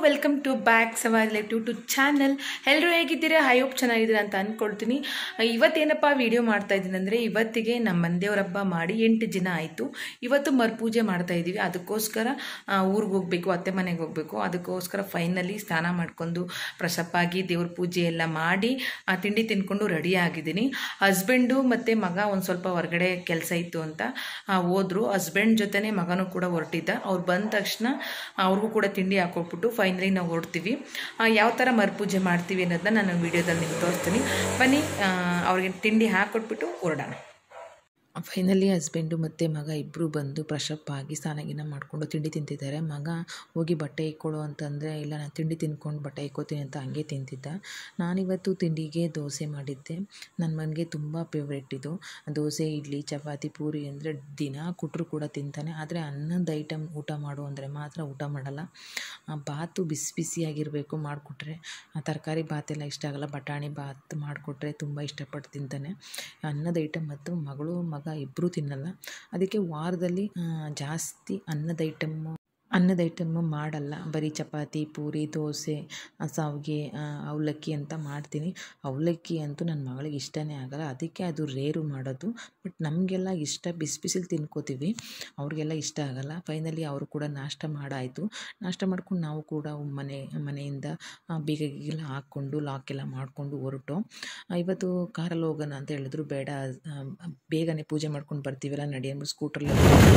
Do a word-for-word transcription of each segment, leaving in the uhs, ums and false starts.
Welcome to back Savari life YouTube channel. ಎಲ್ಲರೂ ಹೇಗಿದ್ದೀರಾ? I hope ಚೆನ್ನಾಗಿದ್ದೀರಾ ಅಂತ ಅಂದ್ಕೊಳ್ತೀನಿ. ಇವತ್ತೇನಪ್ಪ ವಿಡಿಯೋ ಮಾಡ್ತಾ ಇದ್ದೀನಿ ಅಂದರೆ, ಇವತ್ತಿಗೆ ನಮ್ಮ ಮಂದೇವ್ರ ಹಬ್ಬ ಮಾಡಿ ಎಂಟು ದಿನ ಆಯಿತು. ಇವತ್ತು ಮರುಪೂಜೆ ಮಾಡ್ತಾ ಇದ್ದೀವಿ. ಅದಕ್ಕೋಸ್ಕರ ಊರಿಗೆ ಹೋಗಬೇಕು, ಅತ್ತೆ ಮನೆಗೆ ಹೋಗಬೇಕು. ಅದಕ್ಕೋಸ್ಕರ ಫೈನಲಿ ಸ್ನಾನ ಮಾಡ್ಕೊಂಡು ಪ್ರಸಪ್ಪಾಗಿ ದೇವ್ರ ಪೂಜೆ ಎಲ್ಲ ಮಾಡಿ ತಿಂಡಿ ತಿನ್ಕೊಂಡು ರೆಡಿ ಆಗಿದ್ದೀನಿ. ಹಸ್ಬೆಂಡು ಮತ್ತು ಮಗ ಒಂದು ಸ್ವಲ್ಪ ಹೊರಗಡೆ ಕೆಲಸ ಇತ್ತು ಅಂತ ಹೋದ್ರು. ಹಸ್ಬೆಂಡ್ ಜೊತೆನೇ ಮಗನೂ ಕೂಡ ಹೊರಟಿದ್ದ. ಅವ್ರು ಬಂದ ತಕ್ಷಣ ಅವ್ರಿಗೂ ಕೂಡ ತಿಂಡಿ ಹಾಕೊಟ್ಬಿಟ್ಟು ಫೈನಲಿ ನಾವು ಹೊರಡ್ತೀವಿ. ಯಾವ ಥರ ಮರುಪೂಜೆ ಮಾಡ್ತೀವಿ ಅನ್ನೋದನ್ನ ನಾನು ವಿಡಿಯೋದಲ್ಲಿ ನಿಮ್ಗೆ ತೋರಿಸ್ತೀನಿ. ಬನ್ನಿ, ಅವ್ರಿಗೆ ತಿಂಡಿ ಹಾಕೊಟ್ಬಿಟ್ಟು ಹೊರಡೋಣ. ಫೈನಲಿ ಹಸ್ಬೆಂಡು ಮತ್ತು ಮಗ ಇಬ್ಬರು ಬಂದು ಫ್ರೆಶಪ್ ಆಗಿ ಸ್ನಾನಗಿನ ಮಾಡಿಕೊಂಡು ತಿಂಡಿ ತಿಂತಿದ್ದಾರೆ. ಮಗ ಹೋಗಿ ಬಟ್ಟೆ ಇಕ್ಕೊಡು ಅಂತಂದರೆ, ಇಲ್ಲ ನಾನು ತಿಂಡಿ ತಿನ್ಕೊಂಡು ಬಟ್ಟೆ ಇಕ್ಕೋತೀನಿ ಅಂತ ಹಂಗೆ ತಿಂತಿದ್ದ. ನಾನಿವತ್ತು ತಿಂಡಿಗೆ ದೋಸೆ ಮಾಡಿದ್ದೆ. ನನ್ನ ಮಗನಿಗೆ ತುಂಬ ಫೇವ್ರೇಟ್ ಇದು ದೋಸೆ, ಇಡ್ಲಿ, ಚಪಾತಿ, ಪೂರಿ ಅಂದರೆ ದಿನ ಕೊಟ್ಟರು ಕೂಡ ತಿಂತಾನೆ. ಆದರೆ ಅನ್ನದ ಐಟಮ್ ಊಟ ಮಾಡು ಅಂದರೆ ಮಾತ್ರ ಊಟ ಮಾಡಲ್ಲ. ಬಾತು ಬಿಸಿ ಬಿಸಿಯಾಗಿರಬೇಕು ಮಾಡಿಕೊಟ್ರೆ. ತರಕಾರಿ ಬಾತೆಲ್ಲ ಇಷ್ಟ ಆಗಲ್ಲ. ಬಟಾಣಿ ಬಾತ್ ಮಾಡಿಕೊಟ್ರೆ ತುಂಬ ಇಷ್ಟಪಟ್ಟು ತಿಂತಾನೆ. ಅನ್ನದ ಐಟಮ್ ಮತ್ತು ಮಗಳು ಮಗ ಇಬ್ಬರೂ ತಿನ್ನಲ್ಲ. ಅದಕ್ಕೆ ವಾರದಲ್ಲಿ ಜಾಸ್ತಿ ಅನ್ನದ ಐಟಮ್ಮು ಅನ್ನದ ಐಟಮ್ಮು ಮಾಡಲ್ಲ. ಬರೀ ಚಪಾತಿ, ಪೂರಿ, ದೋಸೆ, ಶಾವಿಗೆ, ಅವಲಕ್ಕಿ ಅಂತ ಮಾಡ್ತೀನಿ. ಅವಲಕ್ಕಿ ಅಂತೂ ನನ್ನ ಮಗಳಿಗೆ ಇಷ್ಟನೇ ಆಗಲ್ಲ. ಅದಕ್ಕೆ ಅದು ರೇರು ಮಾಡೋದು. ಬಟ್ ನಮಗೆಲ್ಲ ಇಷ್ಟ, ಬಿಸಿ ಬಿಸಿಲು ತಿನ್ಕೋತೀವಿ. ಅವ್ರಿಗೆಲ್ಲ ಇಷ್ಟ ಆಗಲ್ಲ. ಫೈನಲಿ ಅವರು ಕೂಡ ನಾಷ್ಟ ಮಾಡಾಯಿತು. ನಾಷ್ಟ ಮಾಡ್ಕೊಂಡು ನಾವು ಕೂಡ ಮನೆ ಮನೆಯಿಂದ ಬೀಗ ಗೀಗೆಲ್ಲ ಹಾಕ್ಕೊಂಡು ಲಾಕೆಲ್ಲ ಮಾಡಿಕೊಂಡು ಹೊರಟು. ಇವತ್ತು ಕಾರಲ್ಲಿ ಹೋಗೋಣ ಅಂತ ಹೇಳಿದ್ರು. ಬೇಡ, ಬೇಗನೆ ಪೂಜೆ ಮಾಡ್ಕೊಂಡು ಬರ್ತೀವಲ್ಲ, ನಡಿ ಅಂದ್ಬಿಟ್ಟು ಸ್ಕೂಟ್ರಲ್ಲಿ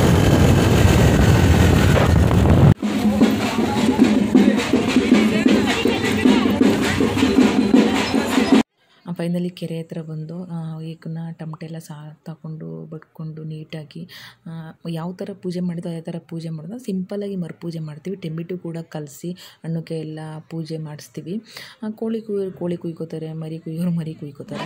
ಫೈನಲಿ ಕೆರೆ ಹತ್ರ ಬಂದು ಈಗನ್ನ ಟಮಟೆ ಎಲ್ಲ ಸಾ ತಗೊಂಡು ಬಡ್ಕೊಂಡು ನೀಟಾಗಿ ಯಾವ ಥರ ಪೂಜೆ ಮಾಡಿದ್ದು ಅದೇ ಥರ ಪೂಜೆ ಮಾಡೋದು. ಸಿಂಪಲ್ಲಾಗಿ ಮರುಪೂಜೆ ಮಾಡ್ತೀವಿ. ಟೊಮೆಟೊ ಕೂಡ ಕಲಸಿ ಹಣ್ಣುಕೆ ಎಲ್ಲ ಪೂಜೆ ಮಾಡಿಸ್ತೀವಿ. ಕೋಳಿ ಕುಯ್ಯೋರು ಕೋಳಿ ಕುಯ್ಕೋತಾರೆ, ಮರಿ ಕುಯ್ಯೋರು ಮರಿ ಕುಯ್ಕೋತಾರೆ.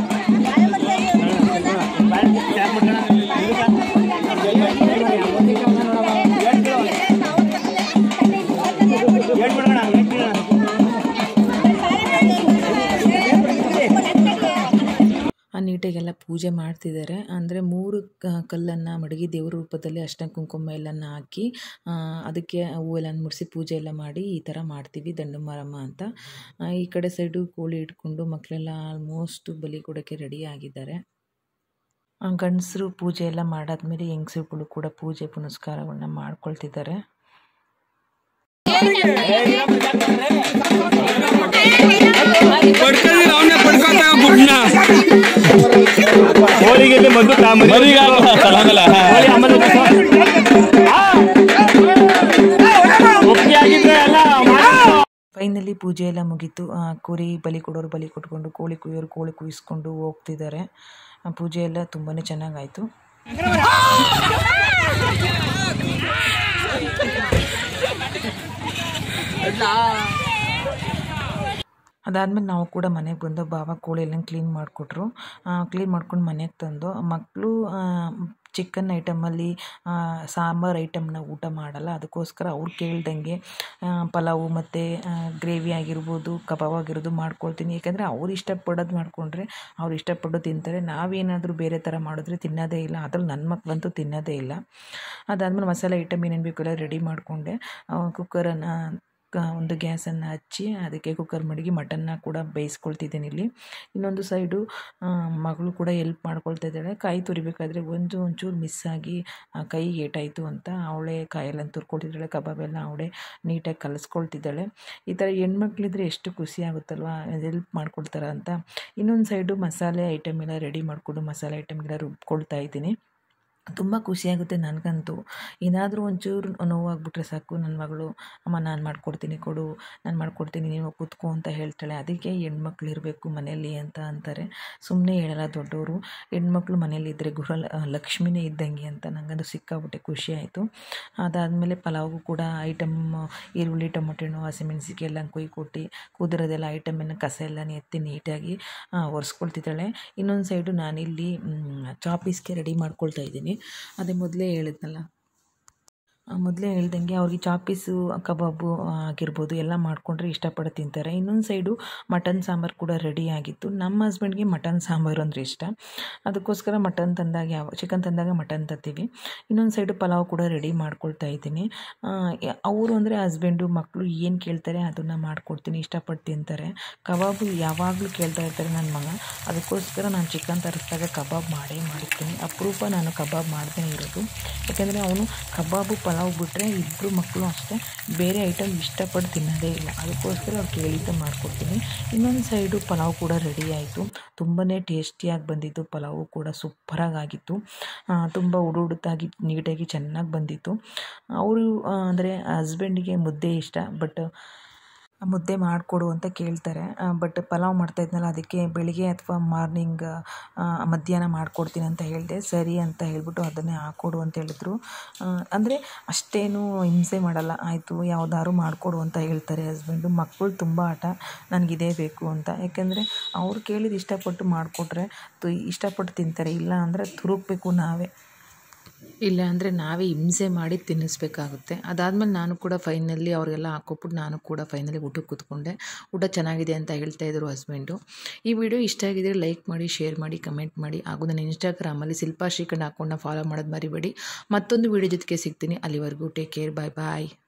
ನೀಟಾಗೆಲ್ಲ ಪೂಜೆ ಮಾಡ್ತಿದ್ದಾರೆ. ಅಂದರೆ ಮೂರು ಕಲ್ಲನ್ನು ಮಡಗಿ ದೇವ್ರ ರೂಪದಲ್ಲಿ ಅರ್ಶಿನ ಕುಂಕುಮ ಎಲ್ಲನ ಹಾಕಿ ಅದಕ್ಕೆ ಹೂವೆಲ್ಲ ಮುಡಿಸಿ ಪೂಜೆ ಎಲ್ಲ ಮಾಡಿ ಈ ಥರ ಮಾಡ್ತೀವಿ. ದಂಡು ಮಾರಮ್ಮ ಅಂತ. ಈ ಕಡೆ ಸೈಡು ಕೋಳಿ ಇಟ್ಕೊಂಡು ಮಕ್ಕಳೆಲ್ಲ ಆಲ್ಮೋಸ್ಟ್ ಬಲಿ ಕೊಡೋಕ್ಕೆ ರೆಡಿ ಆಗಿದ್ದಾರೆ. ಗಂಡಸರು ಪೂಜೆ ಎಲ್ಲ ಮಾಡಾದ್ಮೇಲೆ ಹೆಂಗಸರುಗಳು ಕೂಡ ಪೂಜೆ ಪುನಸ್ಕಾರಗಳನ್ನ ಮಾಡ್ಕೊಳ್ತಿದ್ದಾರೆ. ಫೈನಲಿ ಪೂಜೆ ಎಲ್ಲ ಮುಗೀತು. ಕುರಿ ಬಲಿ ಕೊಡೋರು ಬಲಿ ಕೊಟ್ಕೊಂಡು, ಕೋಳಿ ಕುಯ್ಯೋರು ಕೋಳಿ ಕುಯ್ಸ್ಕೊಂಡು ಹೋಗ್ತಿದ್ದಾರೆ. ಪೂಜೆ ಎಲ್ಲ ತುಂಬಾ ಚೆನ್ನಾಗಾಯಿತು. ಅದಾದಮೇಲೆ ನಾವು ಕೂಡ ಮನೆಗೆ ಬಂದು ಬಾವ ಕೋಳಿ ಎಲ್ಲ ಕ್ಲೀನ್ ಮಾಡಿಕೊಟ್ರು. ಕ್ಲೀನ್ ಮಾಡ್ಕೊಂಡು ಮನೆಗೆ ತಂದು, ಮಕ್ಕಳು ಚಿಕನ್ ಐಟಮಲ್ಲಿ ಸಾಂಬಾರು ಐಟಮ್ನ ಊಟ ಮಾಡಲ್ಲ. ಅದಕ್ಕೋಸ್ಕರ ಅವ್ರು ಕೇಳ್ದಂಗೆ ಪಲಾವು ಮತ್ತು ಗ್ರೇವಿ ಆಗಿರ್ಬೋದು, ಕಬಾಬ್ ಆಗಿರೋದು ಮಾಡ್ಕೊಳ್ತೀನಿ. ಯಾಕೆಂದರೆ ಅವ್ರು ಇಷ್ಟಪಡೋದು ಮಾಡಿಕೊಂಡ್ರೆ ಅವ್ರು ಇಷ್ಟಪಟ್ಟು ತಿಂತಾರೆ. ನಾವೇನಾದರೂ ಬೇರೆ ಥರ ಮಾಡಿದ್ರೆ ತಿನ್ನೋದೇ ಇಲ್ಲ. ಅದ್ರಲ್ಲಿ ನನ್ನ ಮಕ್ಕಳಂತೂ ತಿನ್ನೋದೇ ಇಲ್ಲ. ಅದಾದಮೇಲೆ ಮಸಾಲೆ ಐಟಮ್ ಏನೇನು ಬೇಕು ಎಲ್ಲ ರೆಡಿ ಮಾಡಿಕೊಂಡೆ. ಕುಕ್ಕರನ್ನು ಒಂದು ಗ್ಯಾಸನ್ನು ಹಚ್ಚಿ ಅದಕ್ಕೆ ಕುಕ್ಕರ್ ಮಡಗಿ ಮಟನ್ನ ಕೂಡ ಬೇಯಿಸ್ಕೊಳ್ತಿದ್ದೀನಿ ಇಲ್ಲಿ. ಇನ್ನೊಂದು ಸೈಡು ಮಗಳು ಕೂಡ ಎಲ್ಪ್ ಮಾಡ್ಕೊಳ್ತಾ ಇದ್ದಾಳೆ. ಕಾಯಿ ತುರಿಬೇಕಾದ್ರೆ ಒಂದು ಒಂಚೂರು ಮಿಸ್ ಆಗಿ ಕೈ ಏಟಾಯಿತು ಅಂತ ಅವಳೇ ಕಾಯೆಲ್ಲ ತುರ್ಕೊಳ್ತಿದ್ದಾಳೆ. ಕಬಾಬೆಲ್ಲ ಅವಳೇ ನೀಟಾಗಿ ಕಲಿಸ್ಕೊಳ್ತಿದ್ದಾಳೆ. ಈ ಥರ ಹೆಣ್ಮಕ್ಳಿದ್ರೆ ಎಷ್ಟು ಖುಷಿ ಆಗುತ್ತಲ್ವ, ಎಲ್ಪ್ ಮಾಡ್ಕೊಳ್ತಾರೆ ಅಂತ. ಇನ್ನೊಂದು ಸೈಡು ಮಸಾಲೆ ಐಟಮ್ ಎಲ್ಲ ರೆಡಿ ಮಾಡಿಕೊಂಡು ಮಸಾಲೆ ಐಟಮ್ಗೆಲ್ಲ ರುಬ್ಕೊಳ್ತಾ ಇದ್ದೀನಿ. ತುಂಬ ಖುಷಿಯಾಗುತ್ತೆ ನನಗಂತೂ. ಏನಾದರೂ ಒಂಚೂರು ನೋವಾಗ್ಬಿಟ್ರೆ ಸಾಕು, ನನ್ನ ಮಗಳು ಅಮ್ಮ ನಾನು ಮಾಡಿಕೊಡ್ತೀನಿ ಕೊಡು, ನಾನು ಮಾಡಿಕೊಡ್ತೀನಿ ನೀವು ಕೂತ್ಕೋ ಅಂತ ಹೇಳ್ತಾಳೆ. ಅದಕ್ಕೆ ಹೆಣ್ಮಕ್ಳು ಇರಬೇಕು ಮನೆಯಲ್ಲಿ ಅಂತ ಅಂತಾರೆ. ಸುಮ್ಮನೆ ಹೇಳಲ್ಲ ದೊಡ್ಡವರು. ಹೆಣ್ಮಕ್ಳು ಮನೇಲಿದ್ದರೆ ಗೃಹ ಲಕ್ಷ್ಮಿನೇ ಇದ್ದಂಗೆ ಅಂತ. ನನಗಂತೂ ಸಿಕ್ಕಾಬಿಟ್ಟೆ ಖುಷಿ ಆಯಿತು. ಅದಾದಮೇಲೆ ಪಲಾವ್ಗೂ ಕೂಡ ಐಟಮ್ ಈರುಳ್ಳಿ, ಟೊಮೊಟೊ, ಹಸಿಮೆಣಸಿಗೆ ಎಲ್ಲ ಕೊಯ್ ಕೊಟ್ಟು ಕುದಿರೋದೆಲ್ಲ ಐಟಮನ್ನು ಕಸ ಎಲ್ಲ ಎತ್ತಿ ನೀಟಾಗಿ ಒರೆಸ್ಕೊಳ್ತಿದ್ದಾಳೆ. ಇನ್ನೊಂದು ಸೈಡು ನಾನಿಲ್ಲಿ ಚಾಪೀಸ್ಗೆ ರೆಡಿ ಮಾಡ್ಕೊಳ್ತಾ ಇದ್ದೀನಿ. ಅದೇ ಮೊದಲೇ ಹೇಳಿದ್ನಲ್ಲ, ಮೊದಲೇ ಹೇಳ್ದಂಗೆ ಅವ್ರಿಗೆ ಚಾಪೀಸು ಕಬಾಬು ಆಗಿರ್ಬೋದು ಎಲ್ಲ ಮಾಡಿಕೊಂಡ್ರೆ ಇಷ್ಟಪಟ್ಟು ತಿಂತಾರೆ. ಇನ್ನೊಂದು ಸೈಡು ಮಟನ್ ಸಾಂಬಾರು ಕೂಡ ರೆಡಿ ಆಗಿತ್ತು. ನಮ್ಮ ಹಸ್ಬೆಂಡ್ಗೆ ಮಟನ್ ಸಾಂಬಾರು ಅಂದರೆ ಇಷ್ಟ, ಅದಕ್ಕೋಸ್ಕರ ಮಟನ್ ತಂದಾಗ ಯಾವ ಚಿಕನ್ ತಂದಾಗ ಮಟನ್ ತರ್ತೀವಿ. ಇನ್ನೊಂದು ಸೈಡು ಪಲಾವ್ ಕೂಡ ರೆಡಿ ಮಾಡ್ಕೊಳ್ತಾ ಇದ್ದೀನಿ. ಅವರು ಅಂದರೆ ಹಸ್ಬೆಂಡು ಮಕ್ಕಳು ಏನು ಕೇಳ್ತಾರೆ ಅದನ್ನು ಮಾಡಿಕೊಡ್ತೀನಿ, ಇಷ್ಟಪಟ್ಟು ತಿಂತಾರೆ. ಕಬಾಬು ಯಾವಾಗಲೂ ಕೇಳ್ತಾ ಇರ್ತಾರೆ ನನ್ನ ಮಗ, ಅದಕ್ಕೋಸ್ಕರ ನಾನು ಚಿಕನ್ ತರಿಸಿದಾಗ ಕಬಾಬ್ ಮಾಡೇ ಮಾಡಿರ್ತೀನಿ. ಅಪರೂಪ ನಾನು ಕಬಾಬ್ ಮಾಡದೇ ಇರೋದು, ಯಾಕೆಂದರೆ ಅವನು ಕಬಾಬು ಪಲಾವ್ ಬಿಟ್ಟರೆ ಇಬ್ಬರು ಮಕ್ಕಳು ಅಷ್ಟೇ ಬೇರೆ ಐಟಮ್ ಇಷ್ಟಪಟ್ಟು ತಿನ್ನೋದೇ ಇಲ್ಲ. ಅದಕ್ಕೋಸ್ಕರ ಅವ್ರು ಕೇಳಿದ್ದು ಮಾಡಿಕೊಡ್ತೀನಿ. ಇನ್ನೊಂದು ಸೈಡು ಪಲಾವ್ ಕೂಡ ರೆಡಿ ಆಯಿತು. ತುಂಬಾ ಟೇಸ್ಟಿಯಾಗಿ ಬಂದಿತ್ತು. ಪಲಾವು ಕೂಡ ಸೂಪರಾಗಿ ಆಗಿತ್ತು. ತುಂಬ ಉಡು ಉಡುತ್ತಾಗಿ ನೀಟಾಗಿ ಚೆನ್ನಾಗಿ ಬಂದಿತ್ತು. ಅವರು ಅಂದರೆ ಹಸ್ಬೆಂಡಿಗೆ ಮುದ್ದೆ ಇಷ್ಟ, ಬಟ್ ಮುದ್ದೆ ಮಾಡಿಕೊಡು ಅಂತ ಕೇಳ್ತಾರೆ. ಬಟ್ ಪಲಾವ್ ಮಾಡ್ತಾಯಿದ್ನಲ್ಲ, ಅದಕ್ಕೆ ಬೆಳಿಗ್ಗೆ ಅಥವಾ ಮಾರ್ನಿಂಗ್ ಮಧ್ಯಾಹ್ನ ಮಾಡಿಕೊಡ್ತೀನಿ ಅಂತ ಹೇಳಿದೆ. ಸರಿ ಅಂತ ಹೇಳಿಬಿಟ್ಟು ಅದನ್ನೇ ಹಾಕ್ಕೊಡು ಅಂತ ಹೇಳಿದ್ರು. ಅಂದರೆ ಅಷ್ಟೇನು ಹಿಂಸೆ ಮಾಡಲ್ಲ, ಆಯಿತು ಯಾವುದಾದ್ರು ಮಾಡಿಕೊಡು ಅಂತ ಹೇಳ್ತಾರೆ ಹಸ್ಬೆಂಡು. ಮಕ್ಕಳು ತುಂಬ ಆಟ, ನನಗಿದೇ ಬೇಕು ಅಂತ. ಯಾಕೆಂದರೆ ಅವ್ರು ಕೇಳಿದ ಇಷ್ಟಪಟ್ಟು ಮಾಡಿಕೊಟ್ರೆ ತು ಇಷ್ಟಪಟ್ಟು ತಿಂತಾರೆ, ಇಲ್ಲ ಅಂದರೆ ತುರುಕಬೇಕು ನಾವೇ, ಇಲ್ಲ ಅಂದರೆ ನಾವೇ ಹಿಂಸೆ ಮಾಡಿ ತಿನ್ನಿಸ್ಬೇಕಾಗುತ್ತೆ. ಅದಾದಮೇಲೆ ನಾನು ಕೂಡ ಫೈನಲ್ಲಿ ಅವ್ರಿಗೆಲ್ಲ ಹಾಕ್ಕೊಟ್ಬಿಟ್ಟು ನಾನು ಕೂಡ ಫೈನಲಿ ಊಟಕ್ಕೆ ಕೂತ್ಕೊಂಡೆ. ಊಟ ಚೆನ್ನಾಗಿದೆ ಅಂತ ಹೇಳ್ತಾ ಇದ್ರು ಹಸ್ಬೆಂಡು. ಈ ವಿಡಿಯೋ ಇಷ್ಟ ಆಗಿದ್ರೆ ಲೈಕ್ ಮಾಡಿ, ಶೇರ್ ಮಾಡಿ, ಕಮೆಂಟ್ ಮಾಡಿ. ಹಾಗೂ ನನ್ನ ಇನ್ಸ್ಟಾಗ್ರಾಮಲ್ಲಿ ಶಿಲ್ಪಾ ಶ್ರೀಕಂಠ ಅಕೌಂಟ್ನ ಫಾಲೋ ಮಾಡೋದು ಮರಿಬೇಡಿ. ಮತ್ತೊಂದು ವಿಡಿಯೋ ಜೊತೆಗೆ ಸಿಗ್ತೀನಿ. ಅಲ್ಲಿವರೆಗೂ ಟೇಕ್ ಕೇರ್, ಬಾಯ್ ಬಾಯ್.